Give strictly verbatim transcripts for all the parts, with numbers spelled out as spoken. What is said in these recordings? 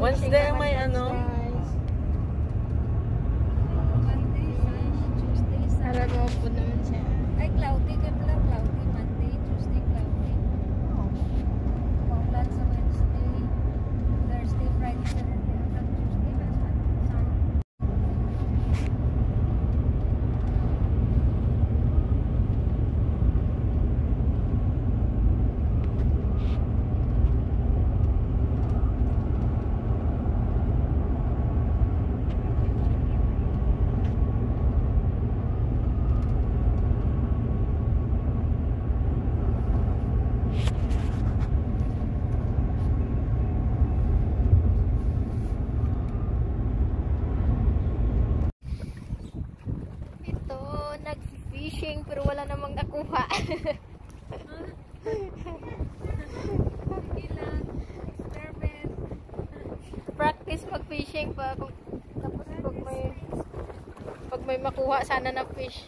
Wednesday may ano? Harap mo po naman siya. Ay, cloudy ka pala. Cloudy. Monday, Tuesday, cloudy. Maulan sa Wednesday. Thursday, Friday, Saturday. Hanggang Tuesday. Sun. Fishing pero wala namang nakuha. Practice mag-fishing pa kung tapos pag may pag may makuha sana na fish.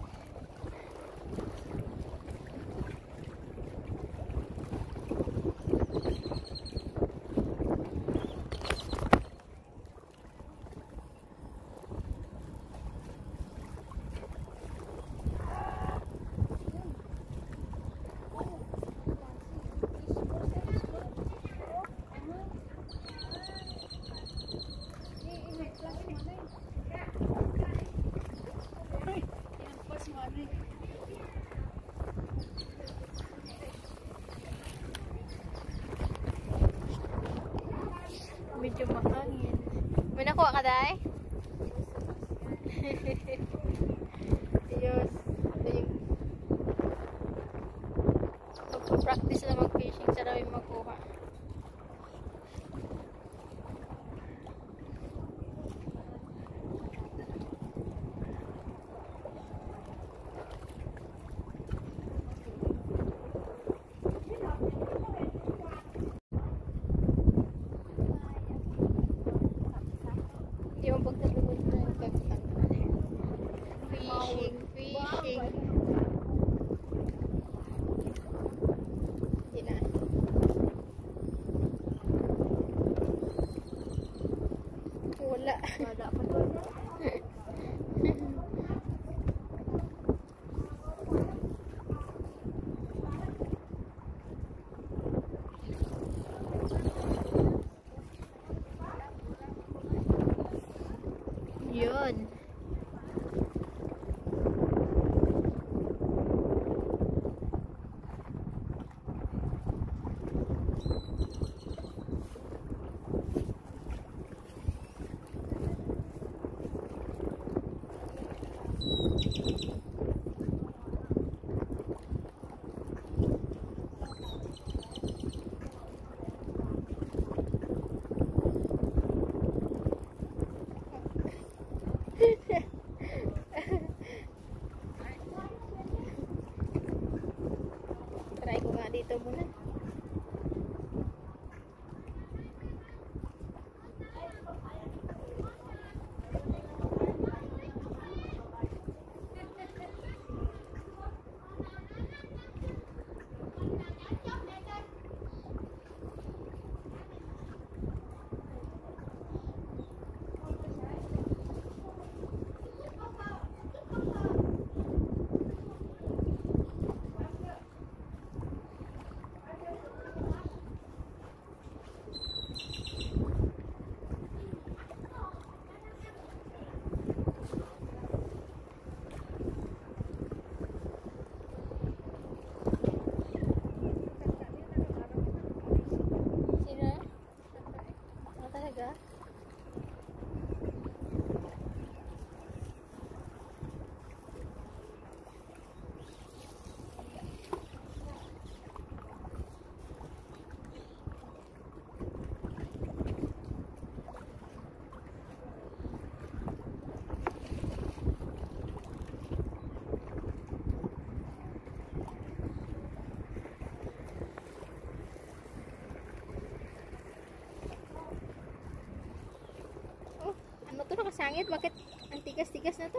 Medyo mahangin. May nakuha ka, Day? Diyos. Ito yung mag-practice na mag-fishing. Sarap yung makuha. Yung pagkatapos na yung fishing, fishing. Hindi na. Wala. Wala pa doon. Yun. Try ko nga dito muna. Ito nakasangit, bakit ang tigas-tigas na to?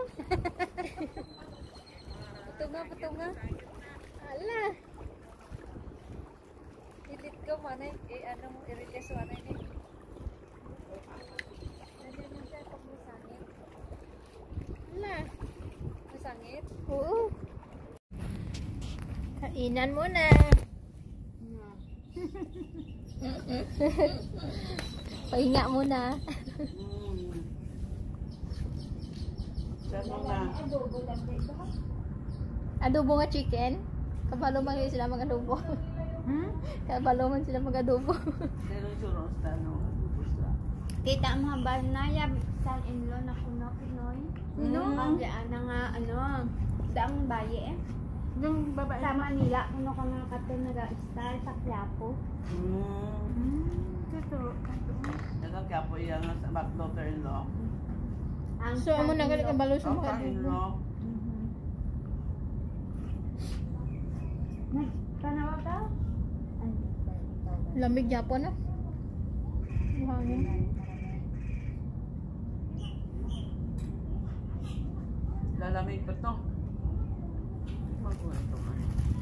Patunga, patunga. Ala. Ilit ka manay, eh ano mo, i-release manay ni. Oo. Kainan muna. Pahinga muna. Hmm. Saan na? Adobo nga chicken. Kabalo man yun sila mag-adobo. Hmm? Kabalo man sila mag-adobo. Pero suro sa tanong. Basta. Kita mo ba na ya son-in-law na kuno Pinoy? Sino? Ang diyan na nga ano, daang baye eh. Yung babae. Sa Manila kuno ka mga katon naga-star sa Quiapo. Hmm. Hmm. Totoo. Nagang kapo iya nga sa back daughter-in-law. Ang So, amo na galing kabalo sa Oh, mga adobo. son-in-law. Nagtanawa ka? Ay, Lamig Japon na. Buhangin. Lalamig pa to. Magkuha ito man.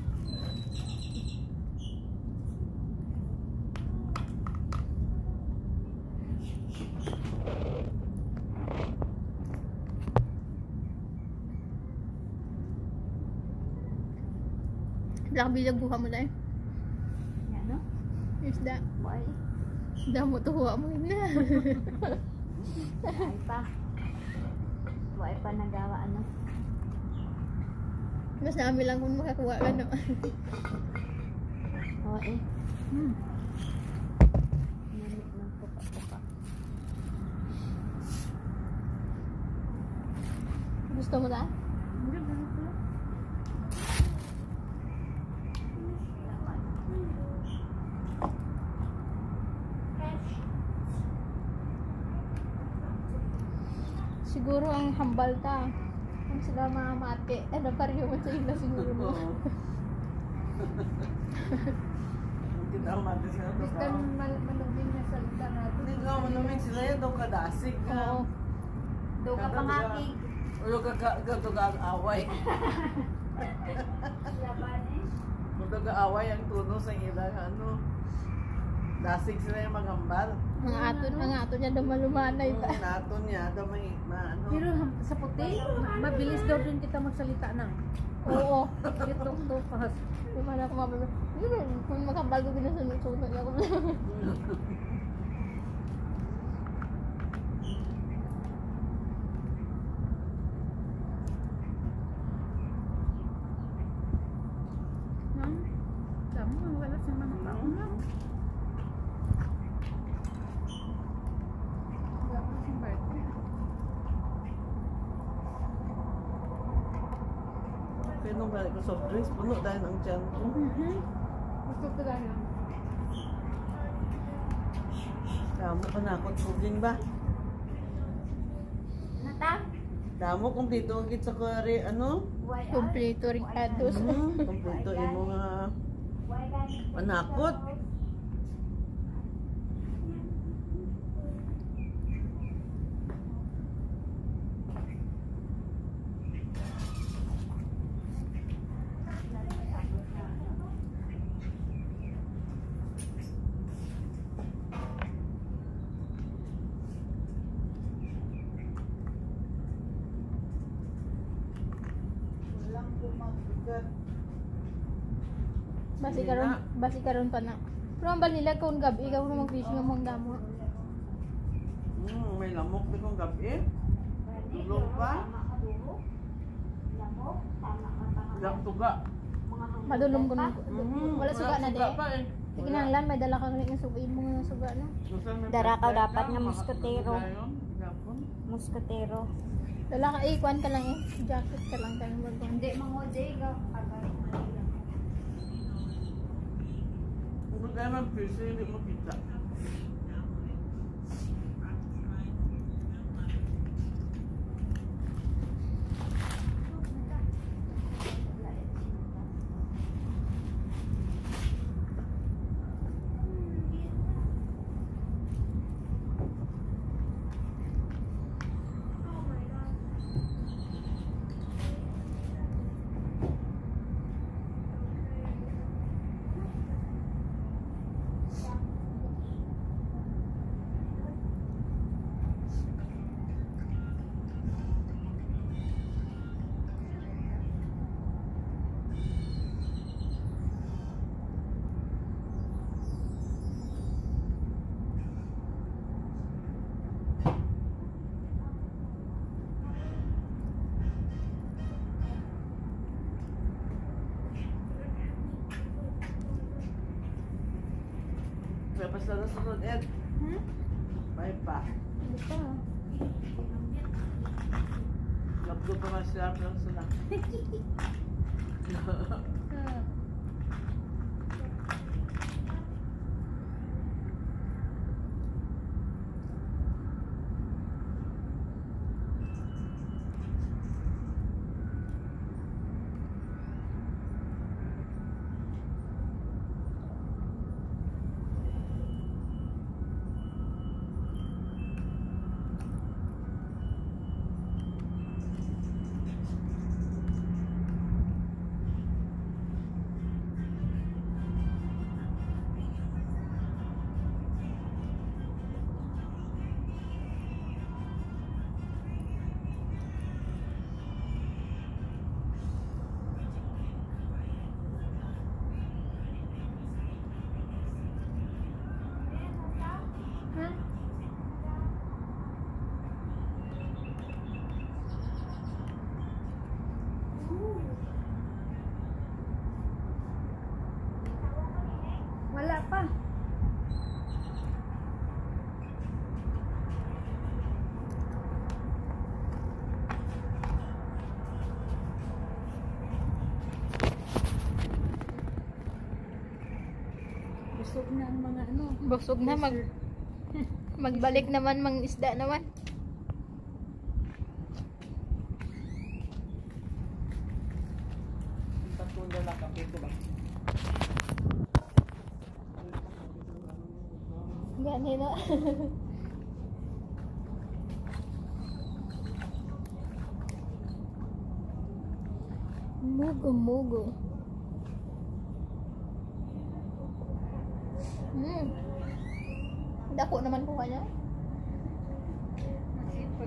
Black bilag buha mo na eh. yan no? Isda. Boy. Isda mo tuwa mo yun na. Ay pa. Boy pa nagawa ano. Mas namin lang kung makakuha ka no. Oo eh. Hmm. Namit ng puka-puka. Gusto mo na? Hindi, ganito. Siguro ang hambal ta. Ang sila mga mate. Ano pariyo mo sa ila siguro mo. Oo. Kita ang mati sila to. Kan malubing na salita natin. Hindi ka manumig sila yan daw kadasig ka. Oo. Do ka pangakig. Ulo ka ka ka ka away. Laban eh. Kung away ang tuno sa ilang ano. Dasig sila yung maghambal. Mga aton, mga aton niya dumalumanay pa. Yung nato niya, daw may maano. Pero ham- sa puti, ma- mabilis daw din kita magsalita na. Oo. Ito to pas. Yung mana ko mabalo. Yun, kung makambal ko binasunod-sunod niya ako. Hmm? Damo, wala sa mga tao na. Wala pa sa birthday. Kaya nung balik ko soft drinks, puno dahil ang tiyan ko. Gusto ko lang yan. Damo ka na akong tubig ba? Nata? Damo kumpleto ang kitsa ko rin, ano? Why are? Kompleto rin atos. Hmm, kumpleto yung mga Why are? panakot. Walang pumabigat. Basi karon, basi karon pa na. Pero ang balila kung gabi, ikaw na mag-fishing ang mga damo. Hmm, may lamok din kong gabi. Tulog pa. Ilang tuga. Madulong ko nung, Mhm, wala suga na suga de. pa eh. Sige na lang, may dala kang rin ng suga, mo nga suga na. Susan, may Dara ka birthday dapat ka, nga makatulog muskotero. tayo. Gapon. Muskotero. Dala ka, eh, kuhan ka lang eh. Jacket ka lang ka ng bago. Hindi, mga Jega. Kung tayo mag-fish, hindi mo kita. May basta na sunod, Ed. Hmm? May pa. Ano pa? Lapdo pa man sila ng sunod. Ah. Ha? Wala pa. Busog na ang mga ano. Busog na mag magbalik naman mang isda naman. Tatlong na nakapito ba? Gani na. Mugo mugo. Hmm. Dako naman kuha niya. Masipag.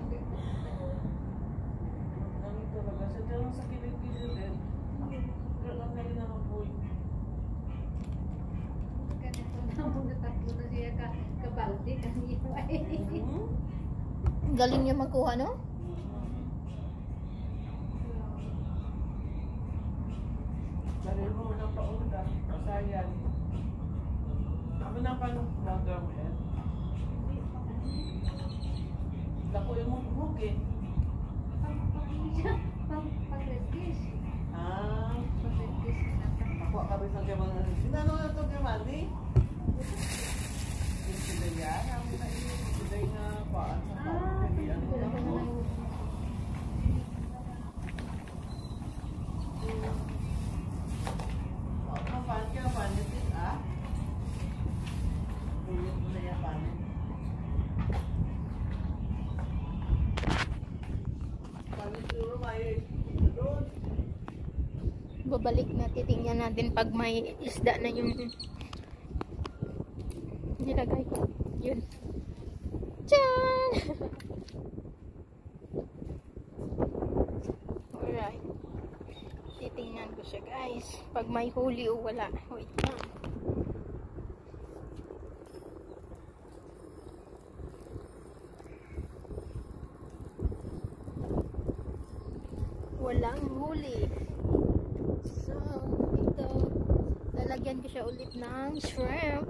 Ang talaga, sa dyan sa kilid-kilid din. Pero ang galing na kapoy. Ganito na muna tatlo na siya ka kabaldi kanina eh. Galing niya magkuha, no? Dahil mo na paunda, pasayan. Kami na pa nung program eh. Dako yung mong eh. Pang pang pang pang reddish. Ah, Pang reddish na ka. ako akabit ng kaya mga sinano na ito kay Manny? Yung sila yan, ang na sila yung na paan sa Ah, pagkakali. Ano wala na ka po? na lang. Ang paan kaya panin din ah? Yung sila panin. Panin siguro may doon. Babalik na, titingnan natin pag may isda na yung nilagay ko. Yun. Tiyaan! Alright. Titingnan ko siya, guys. Pag may huli o wala. Wait lang. Walang huli. So, ito, lalagyan ko siya ulit ng shrimp.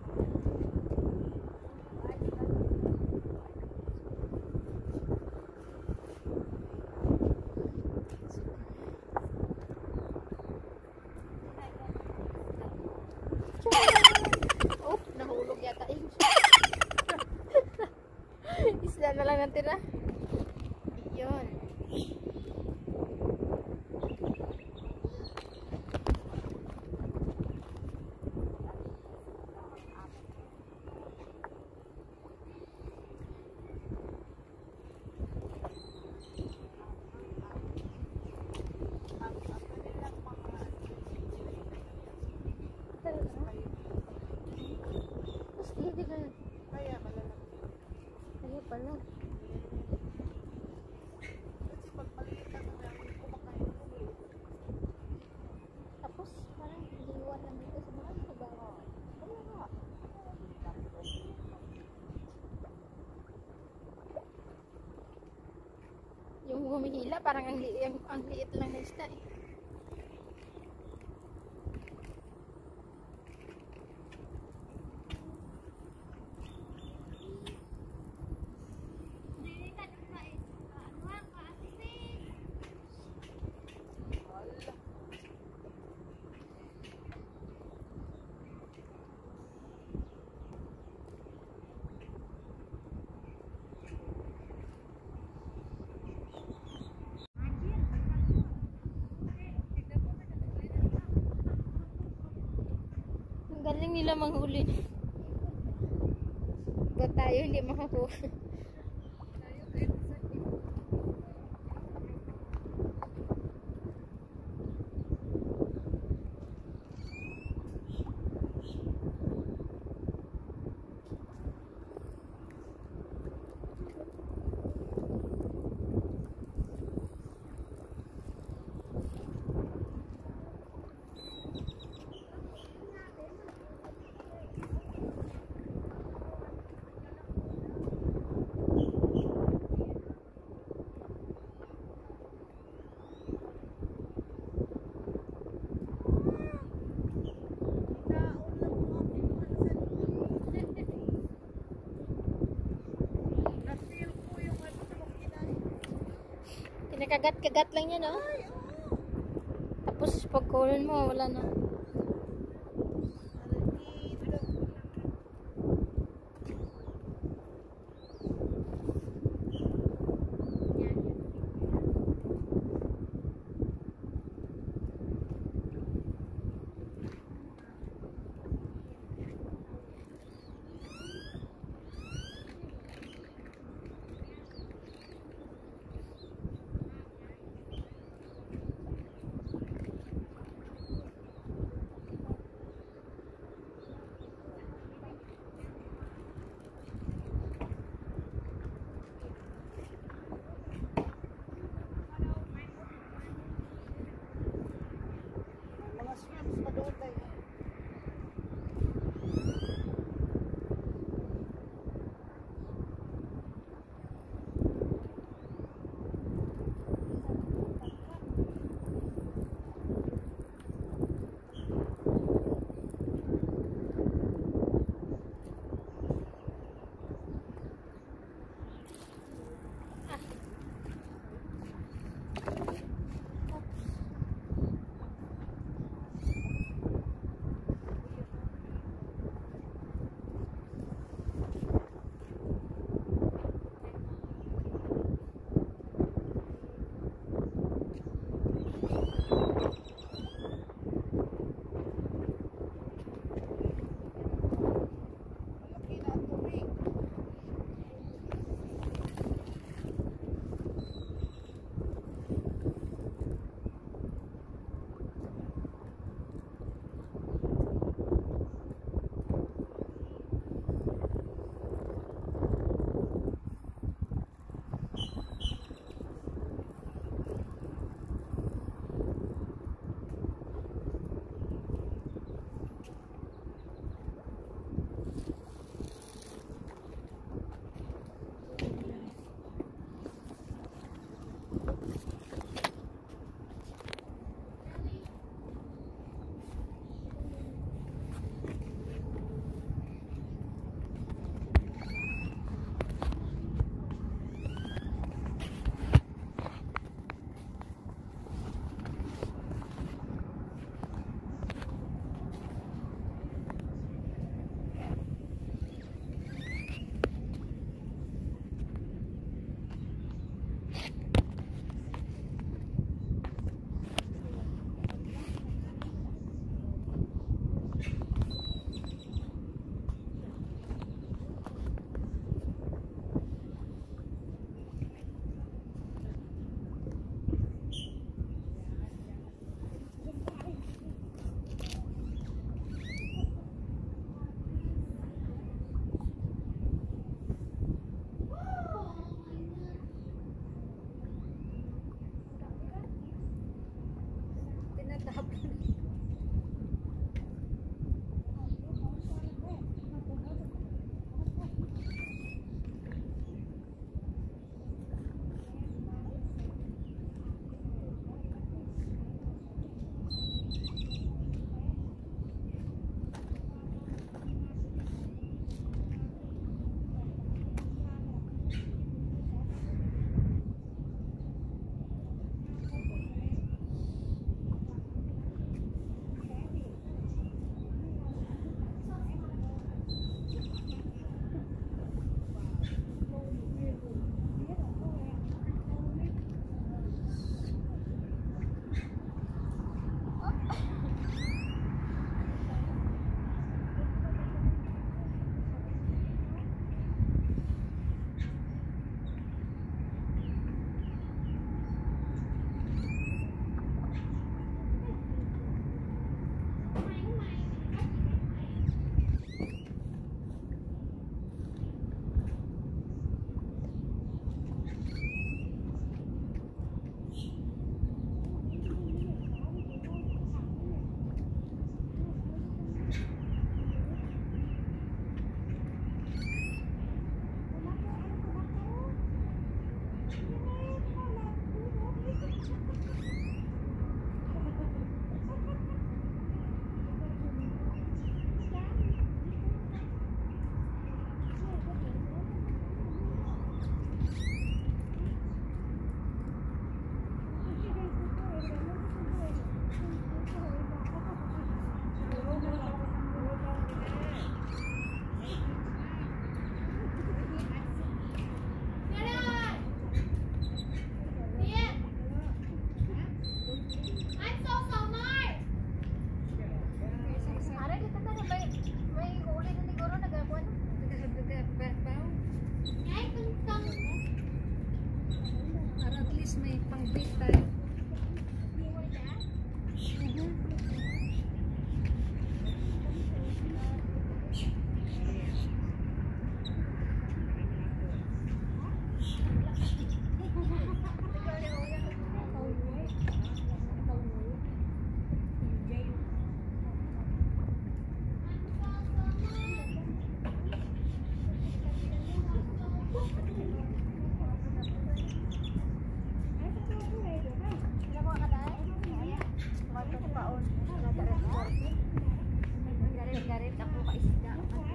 Oh, nahulog yata yun. Isla na lang natira. Yun. Tapos hindi ka. Kaya malalaki. Kaya pala. Kasi pag maliit ka na namin, kumakain ng ulit. Tapos parang iniwan lang dito sa mga nagawa. Wala nga. Yung humihila parang ang, li ang, ang liit lang na isda eh. nila manghuli. Ba't tayo hindi makakuha? Kinakagat-kagat lang yan, oh. Tapos pag kunin mo, wala na. isda.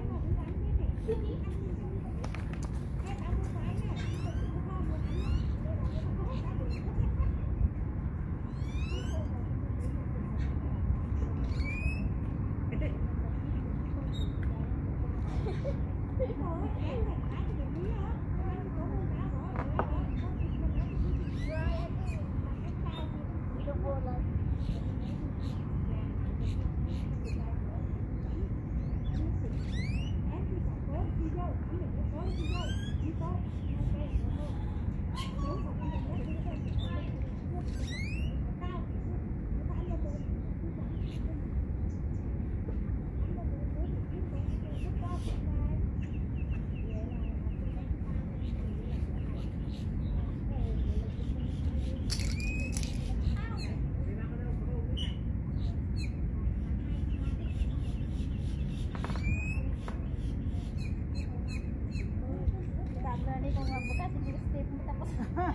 Berani kung mabukas hindi step mo tapos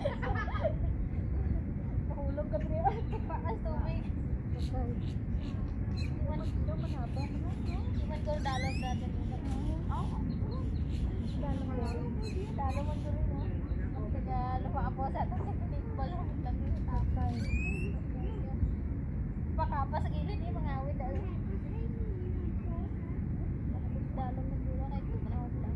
nahulog ka rin pakas tubig. Iwan ko manaba iwan ko dalam dati dalam dalam mo rin no kaya lupa ako sa atas tinikbal tapay pakapa sa gilid eh mangawid dalam dalam mo rin kahit manawag lang.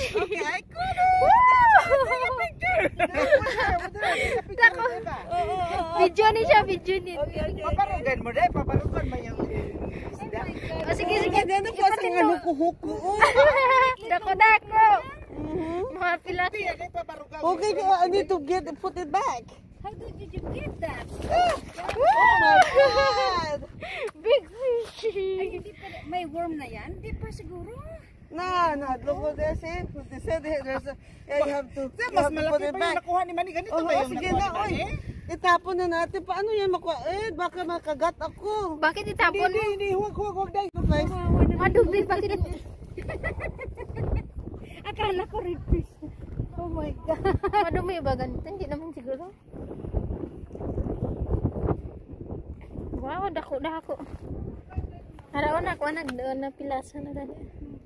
Okay, good. Dako. Video ni siya, video ni. Paparugan mo deh, paparugan mo yung isda. O sige, sige. Ano po sa nga huku-huku? Dako, dako. Mga pila. Okay, I need to get put it back. How did you get that? Oh my God! Big Ay, fish. hindi pa, may worm na yan? Hindi pa siguro. Nah, nah, look what they say. They said there's a, yeah, you have to, you Mas have to put malaki it pa yung back. nakuha ni Manny. Ganito Oh, ba yung sige nakuha na, ni oy. Manny? Itapon na natin. Paano yan makuha? Eh, baka makagat ako. Bakit itapon Hindi, mo? hindi. Huwag, huwag, huwag. Dahil. Guys, Madumi, bakit? Akala ko red fish. Oh my God. Madumi ba ganito? Hindi naman siguro. Wow, dako, dako. Haraon ako, anak, doon na pilasa na dali.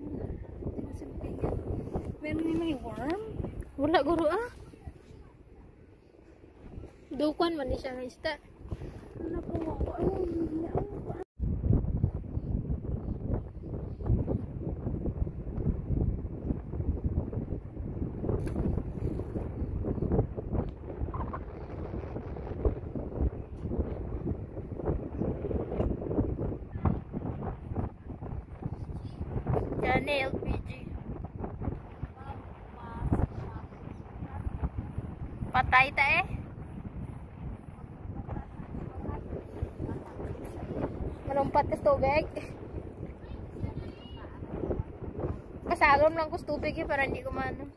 Meron yung may worm? Wala guro ah. Dukuan man ni siya ng isda. Ano po ako? Ay, hindi ako. Jani L P G. Patay ta eh. Malumpat ka sa tubig. Kasalom lang ko sa tubig eh para hindi kumano.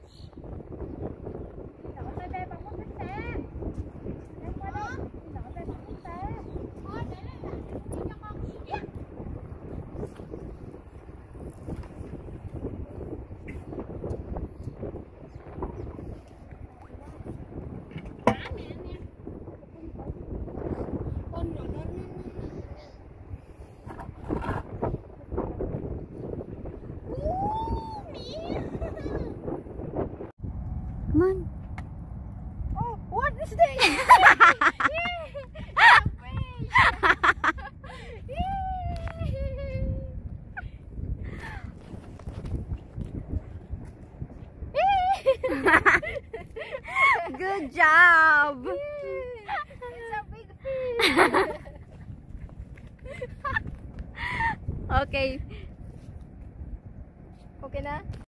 Come on. Oh, what is this? Good job. It's a big fish. Okay. Okay na?